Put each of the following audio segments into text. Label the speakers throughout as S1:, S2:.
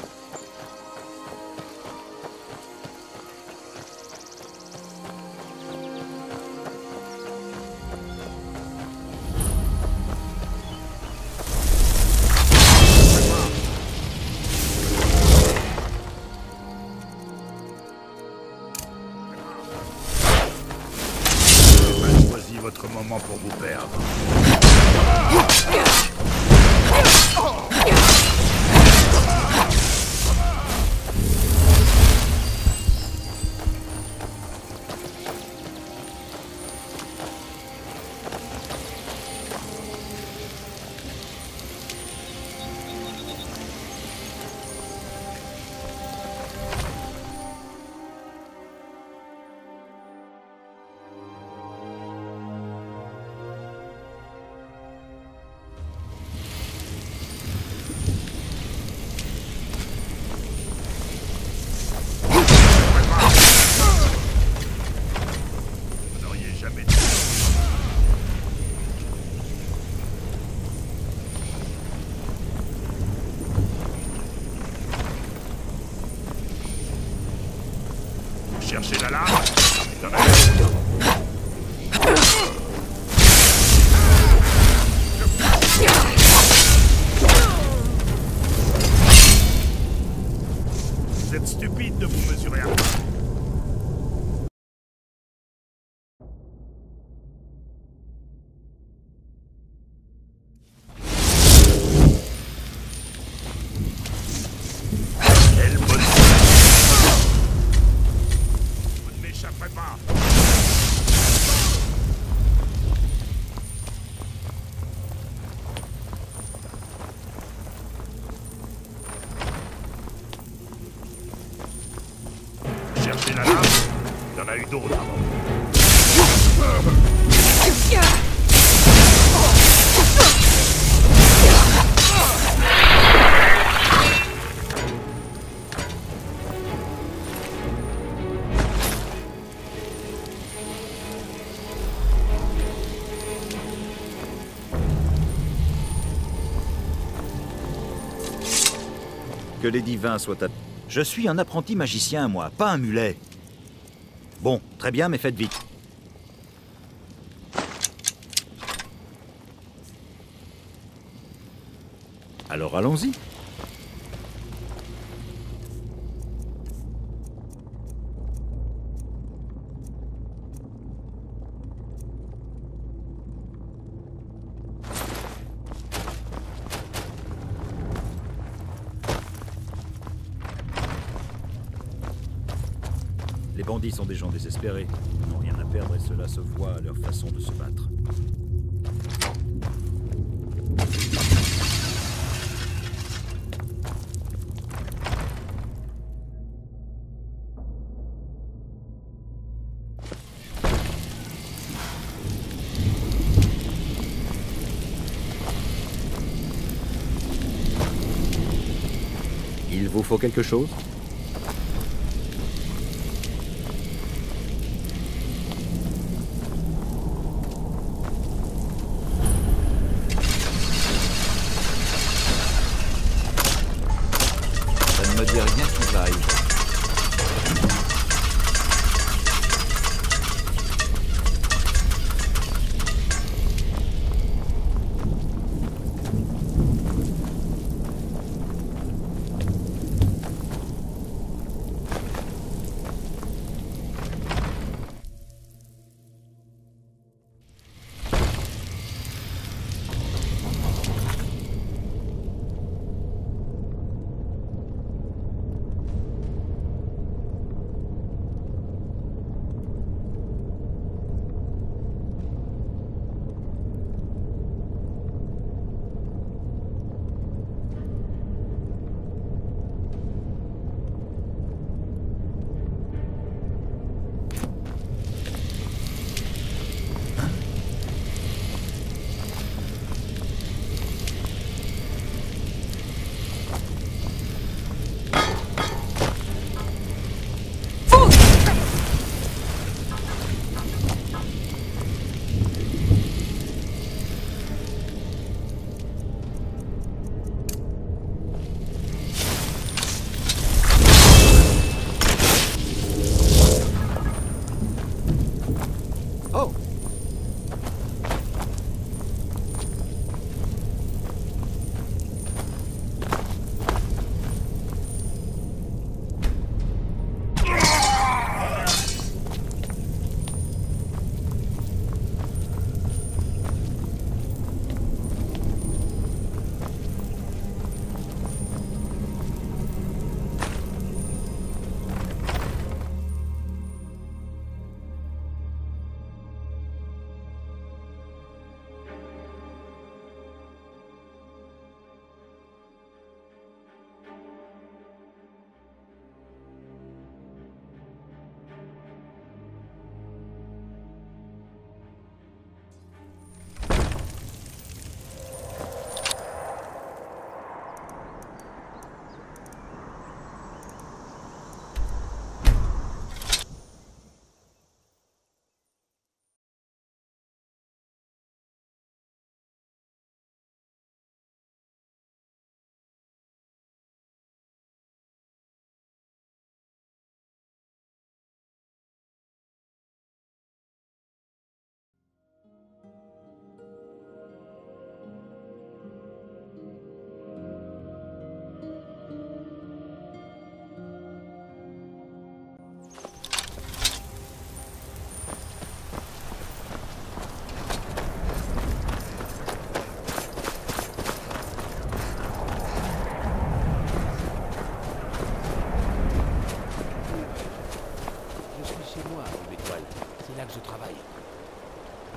S1: Votre moment pour vous perdre. Cherchez la lame. Vous êtes stupide de vous mesurer à moi. Cherchez la lame, il y en a eu d'autres avant.
S2: Que les divins soient à... Je suis un apprenti magicien, moi, pas un mulet. Bon, très bien, mais faites vite. Alors allons-y. Les bandits sont des gens désespérés. Ils n'ont rien à perdre et cela se voit à leur façon de se battre. Il vous faut quelque chose ? Ça ne me dit rien qui vaille.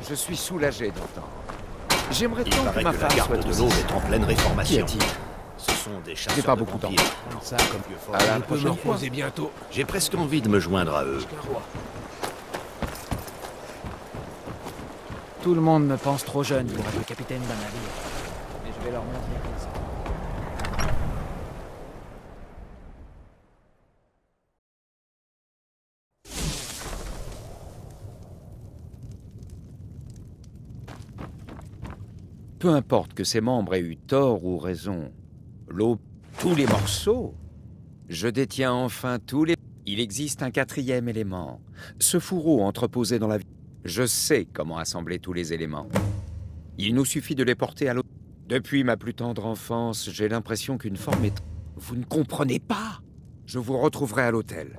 S3: Je suis soulagé d'entendre. J'aimerais
S4: Il
S3: tant que
S4: paraît
S3: ma
S4: que la
S3: femme
S4: garde
S3: soit
S4: de
S3: aussi.
S4: l'eau est en pleine
S3: Qu'y
S4: réformation.
S3: a-t-il?
S4: Ce sont des chasseurs
S3: J'ai pas
S4: de
S3: beaucoup de temps.
S4: vampires.
S3: Ça, comme Dieu fort. À la prochaine fois.
S5: bientôt.
S4: J'ai presque envie de me joindre à eux.
S5: Tout le monde me pense trop jeune pour être capitaine d'un navire. Mais je vais leur montrer comme ça.
S3: Peu importe que ses membres aient eu tort ou raison, l'eau, tous les morceaux. Je détiens enfin tous les... Il existe un quatrième élément. Ce fourreau entreposé dans la vie. Je sais comment assembler tous les éléments. Il nous suffit de les porter à l'eau. Depuis ma plus tendre enfance, j'ai l'impression qu'une forme est... Vous ne comprenez pas. Je vous retrouverai à l'hôtel.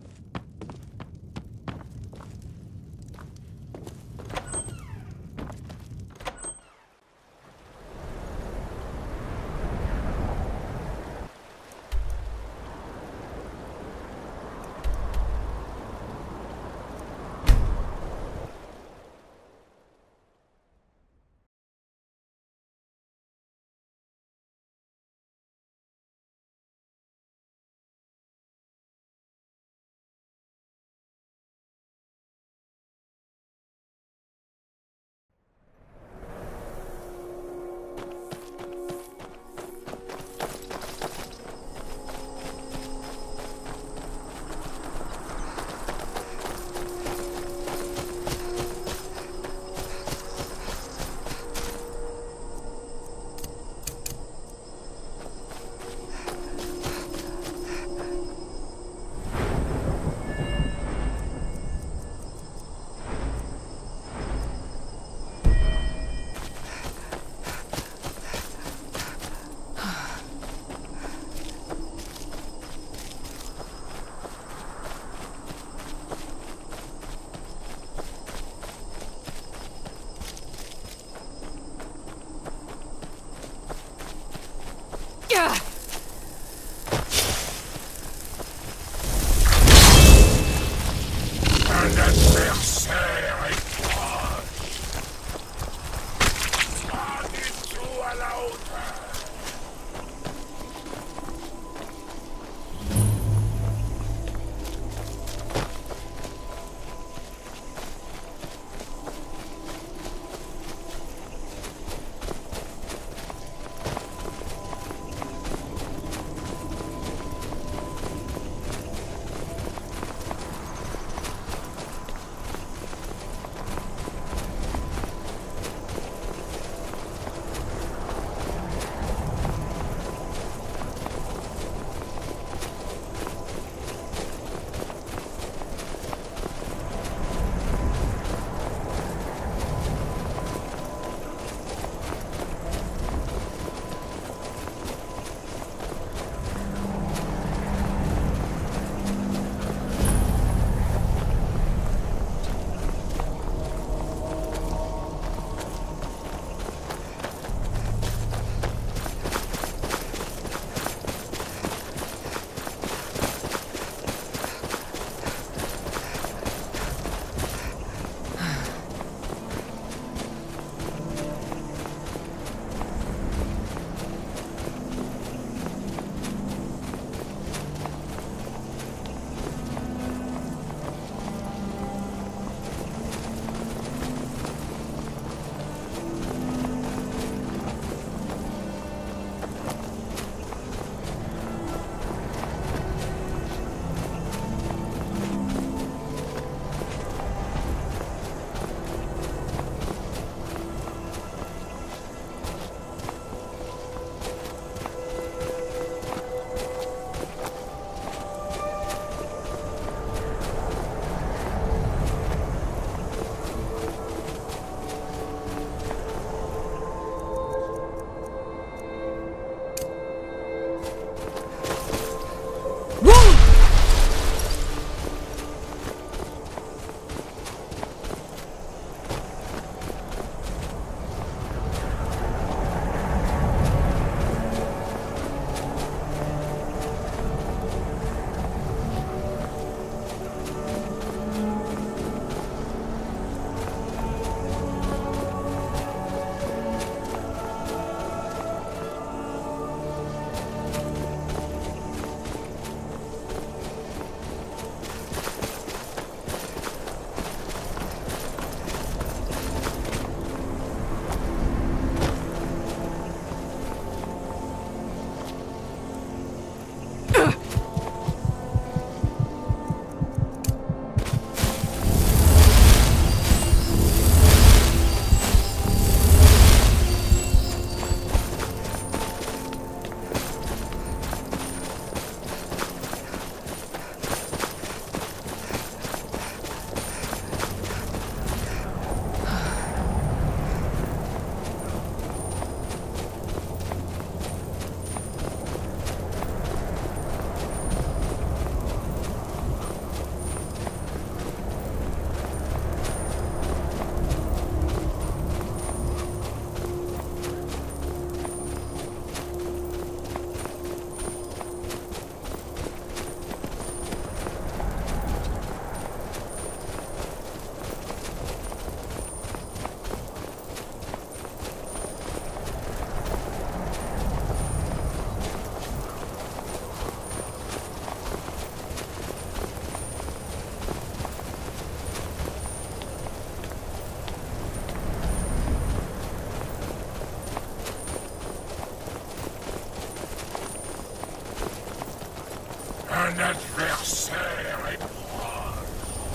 S6: Un adversaire est proche.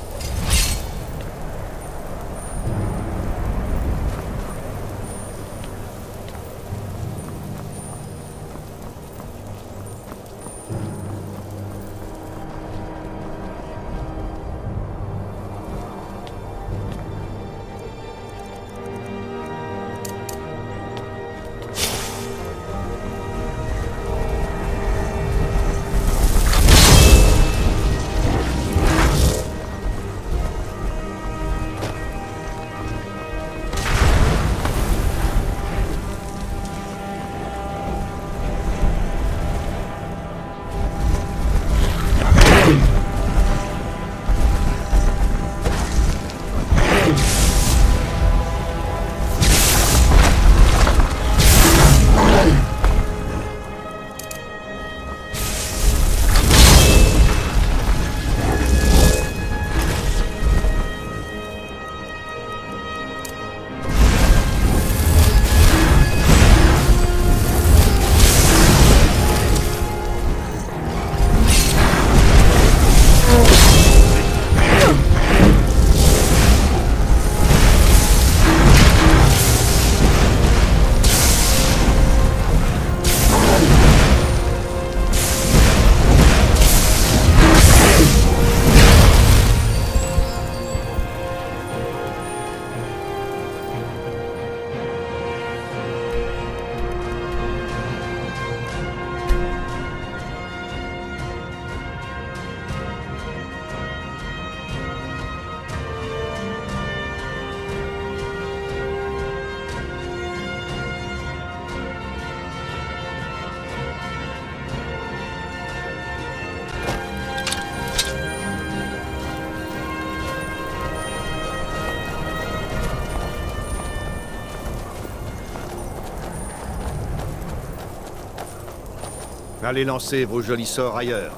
S4: Allez lancer vos jolis sorts ailleurs.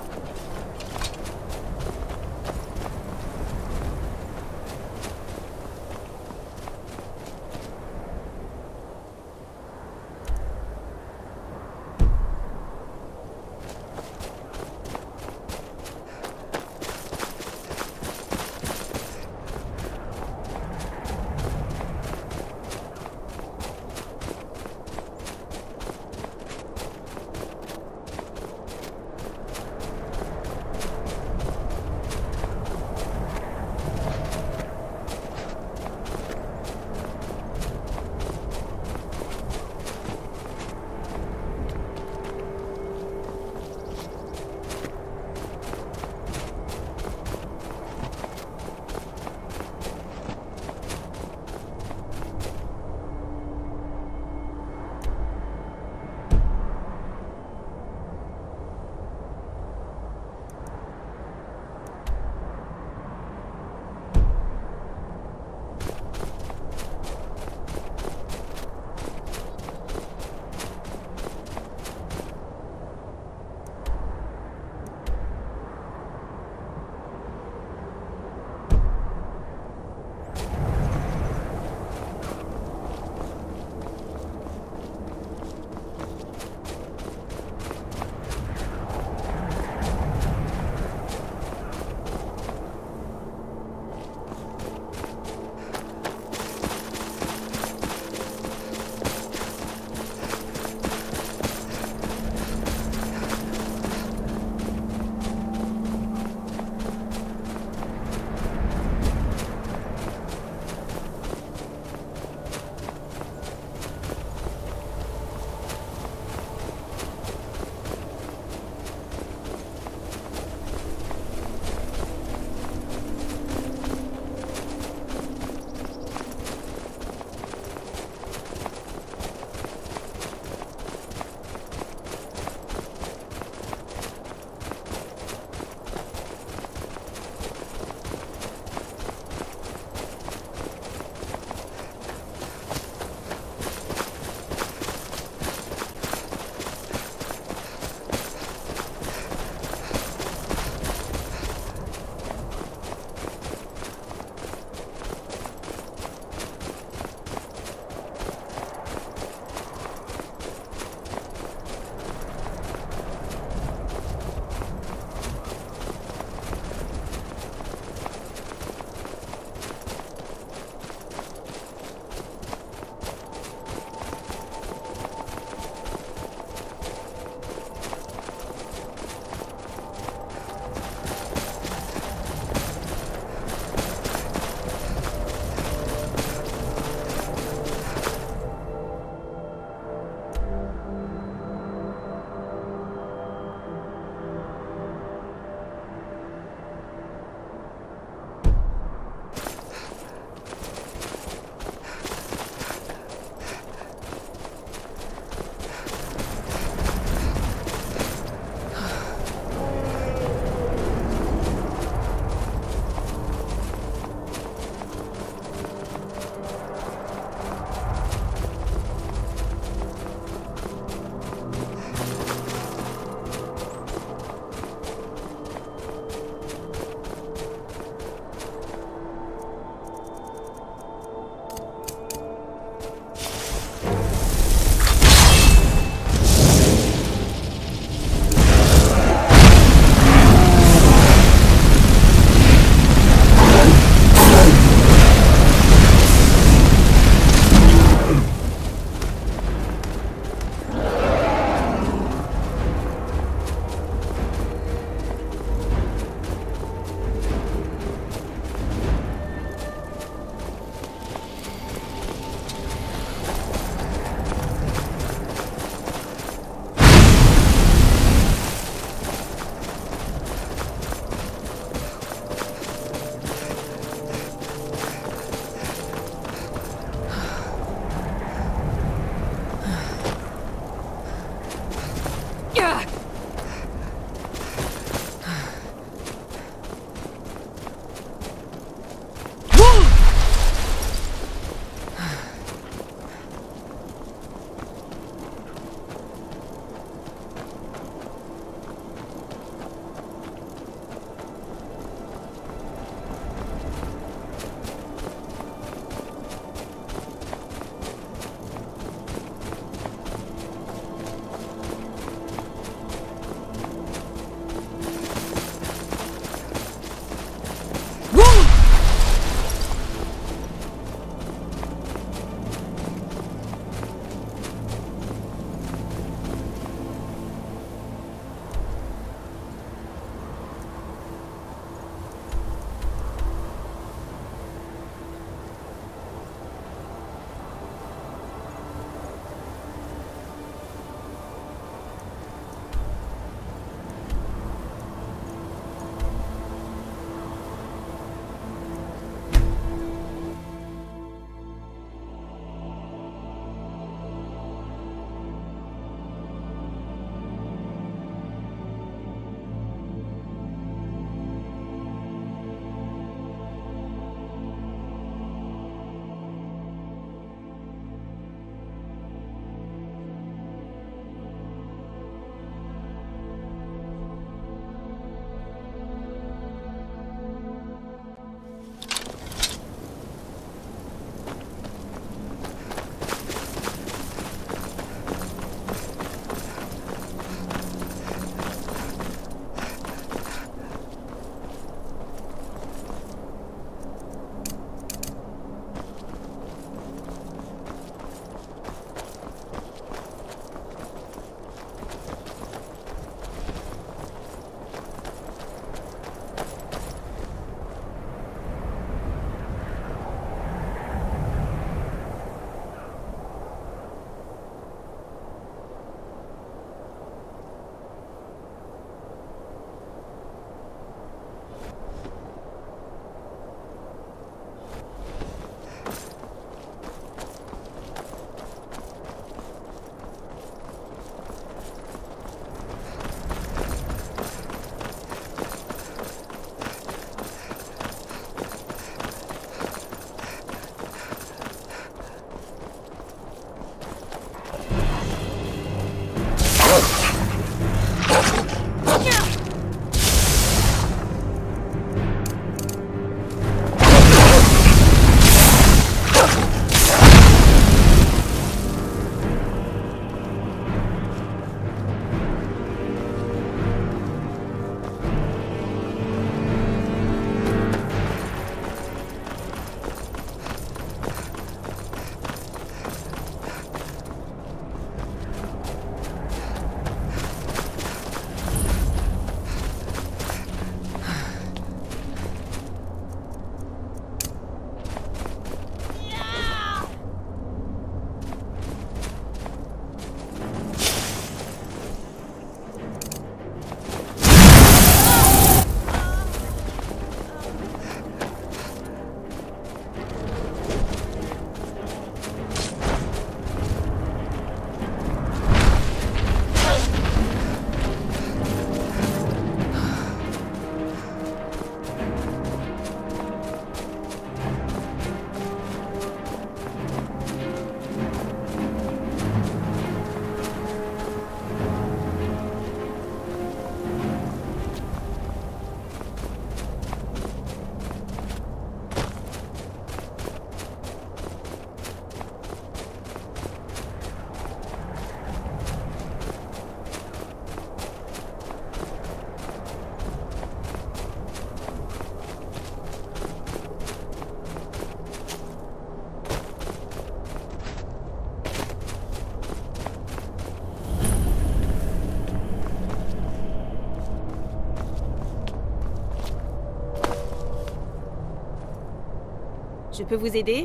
S7: Je peux vous aider?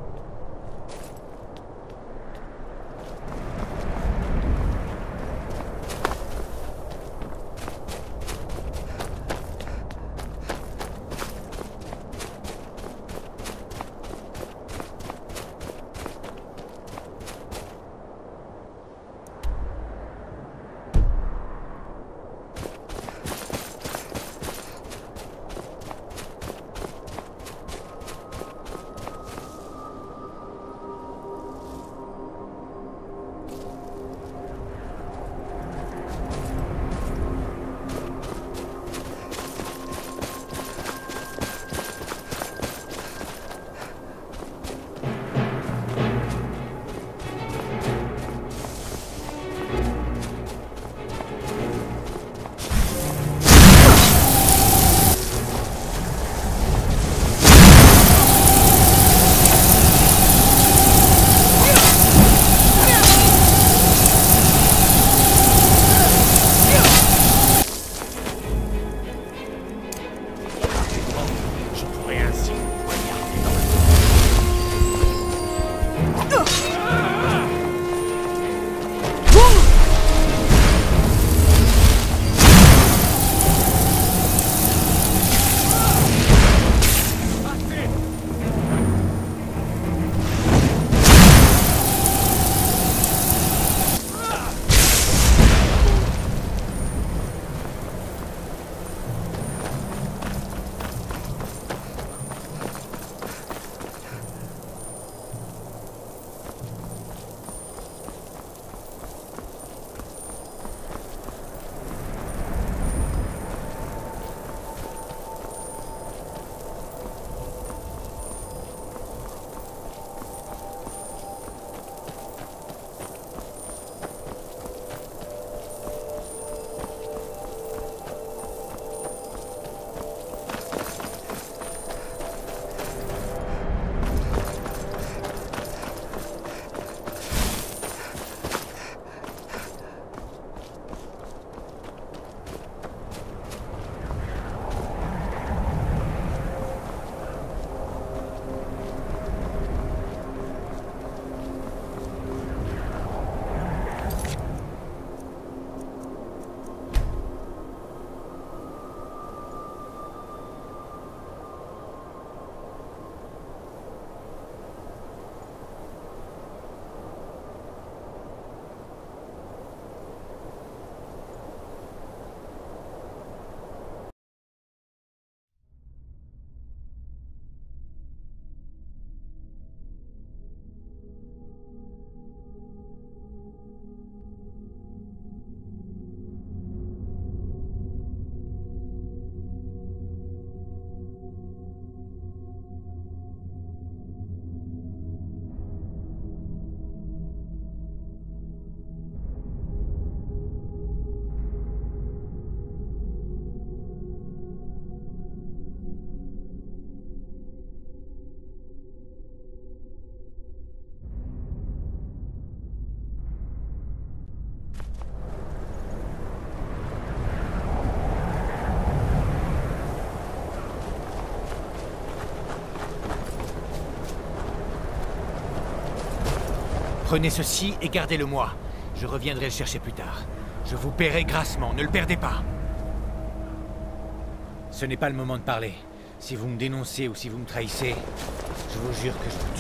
S5: Prenez ceci et gardez-le-moi. Je reviendrai le chercher plus tard. Je vous paierai grassement, ne le perdez pas. Ce n'est pas le moment de parler. Si vous me dénoncez ou si vous me trahissez, je vous jure que je vous tue.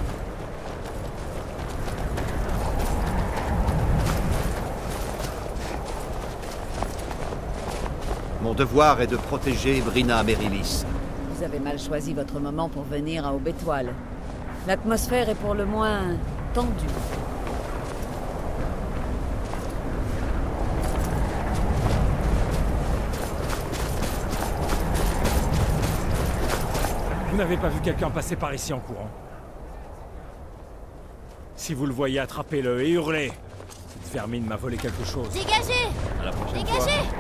S4: Mon devoir est de protéger Brina Merilis.
S8: Vous avez mal choisi votre moment pour venir à Aubétoile. L'atmosphère est pour le moins tendue.
S1: Vous n'avez pas vu quelqu'un passer par ici en courant? Si vous le voyez, attrapez-le et hurlez. Cette vermine m'a volé quelque chose.
S9: Dégagez!
S1: À la prochaine
S9: Dégagez!
S1: fois.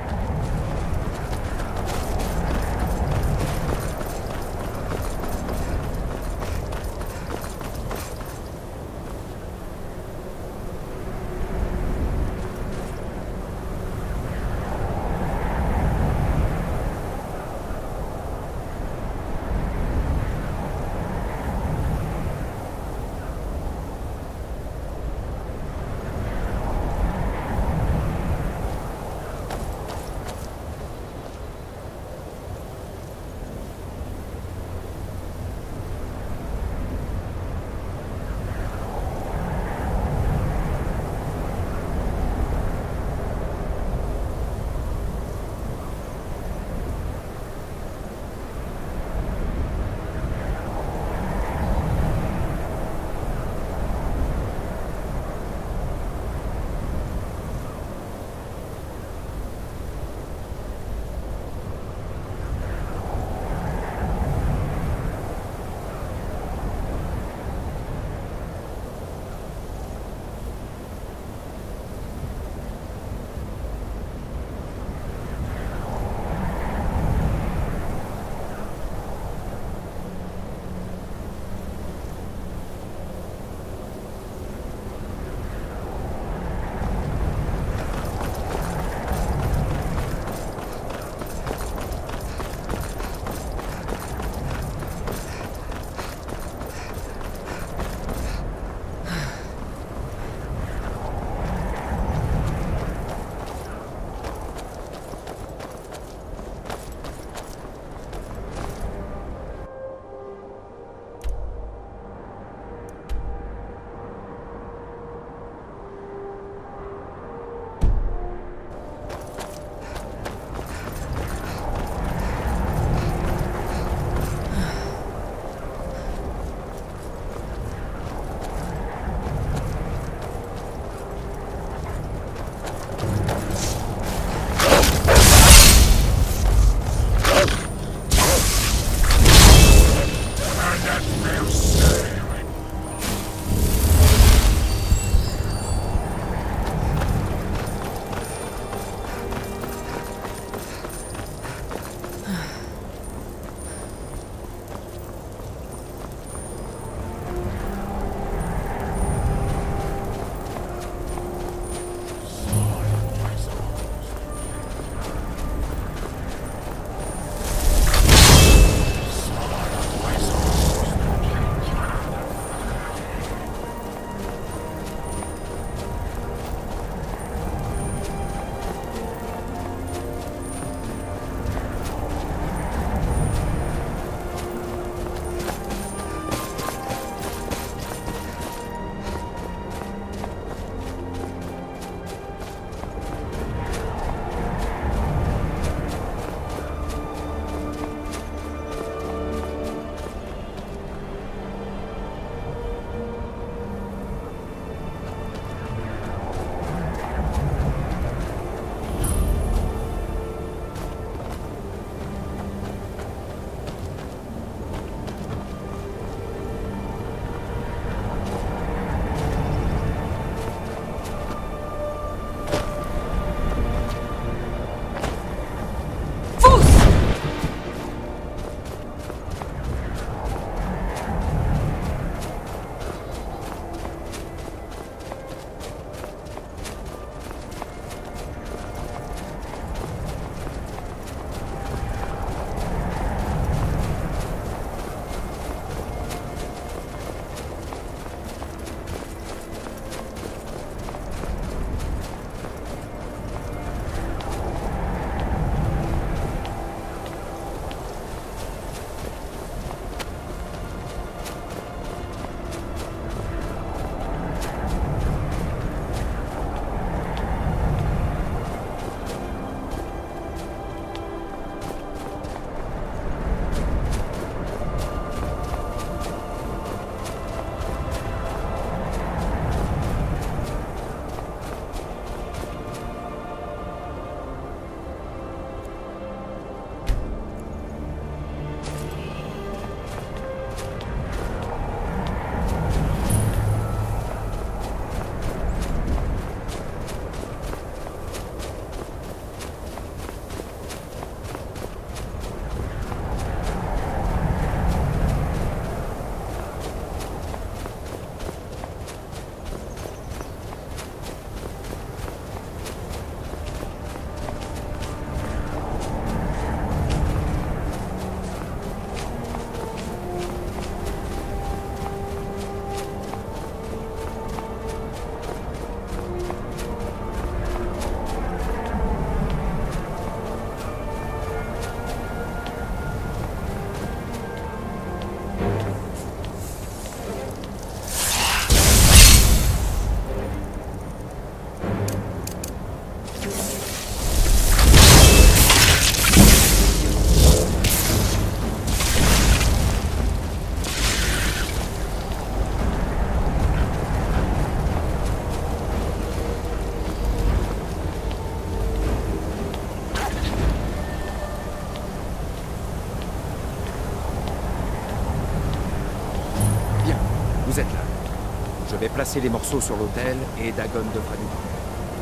S3: vais placer les morceaux sur l'autel et Dagon devrait nous prendre.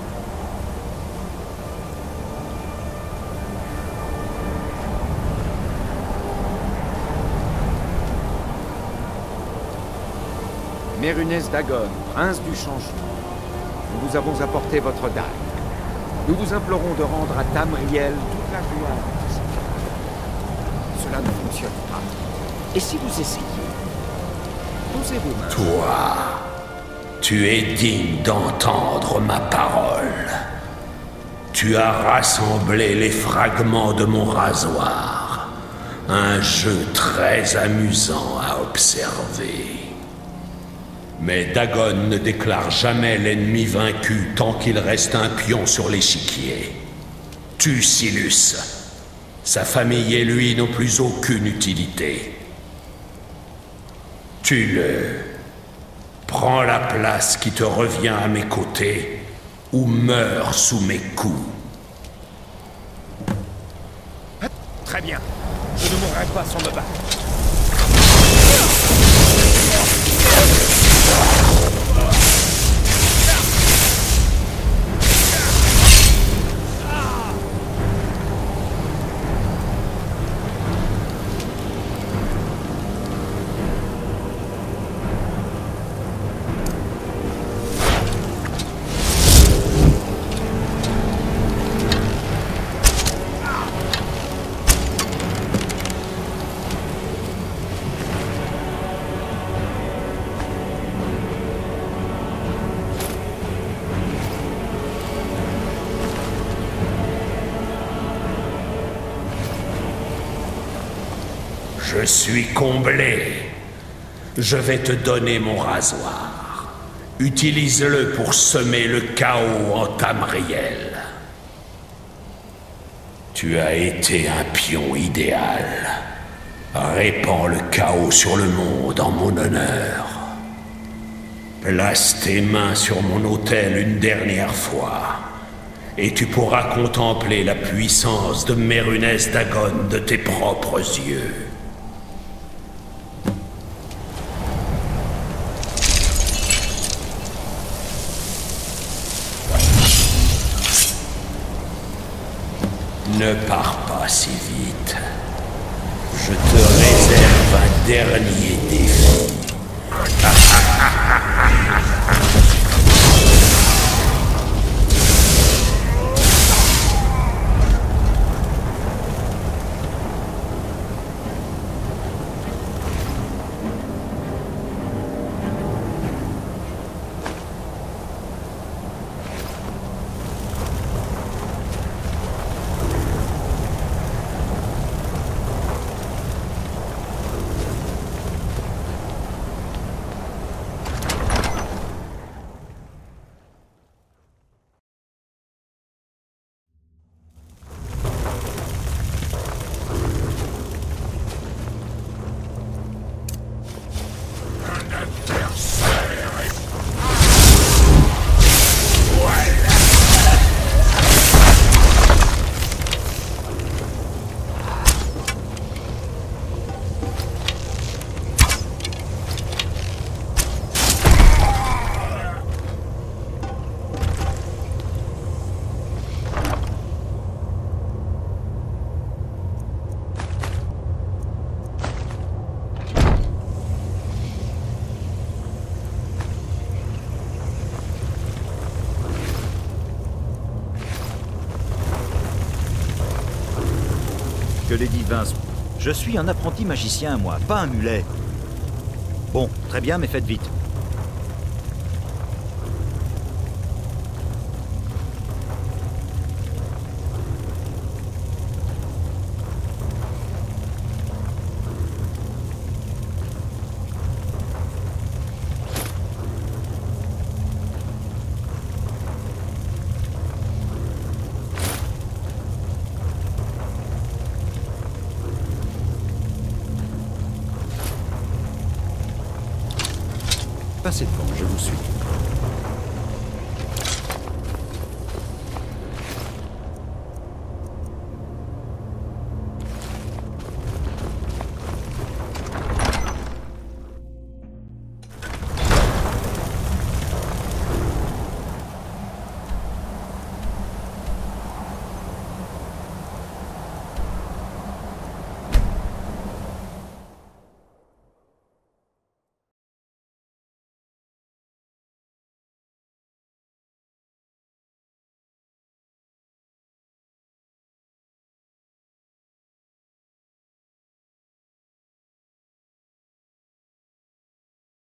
S3: Mérunès Dagon, prince du changement, nous vous avons apporté votre dague. Nous vous implorons de rendre à Tamriel toute la gloire. Cela ne fonctionne pas. Et si vous essayez? Posez vos mains.
S6: Toi, tu es digne d'entendre ma parole. Tu as rassemblé les fragments de mon rasoir. Un jeu très amusant à observer. Mais Dagon ne déclare jamais l'ennemi vaincu tant qu'il reste un pion sur l'échiquier. Tue Silus. Sa famille et lui n'ont plus aucune utilité. Tue-le. Prends la place qui te revient à mes côtés ou meurs sous mes coups.
S1: Très bien. Je ne mourrai pas sans me battre.
S6: Je suis comblé. Je vais te donner mon rasoir. Utilise-le pour semer le chaos en Tamriel. Tu as été un pion idéal. Répands le chaos sur le monde en mon honneur. Place tes mains sur mon autel une dernière fois, et tu pourras contempler la puissance de Mérunès Dagon de tes propres yeux. Ne pars pas si vite. Je te réserve un dernier défi.
S2: Que les divins... Je suis un apprenti magicien, moi, pas un mulet. Bon, très bien, mais faites vite. Passez devant, je vous suis.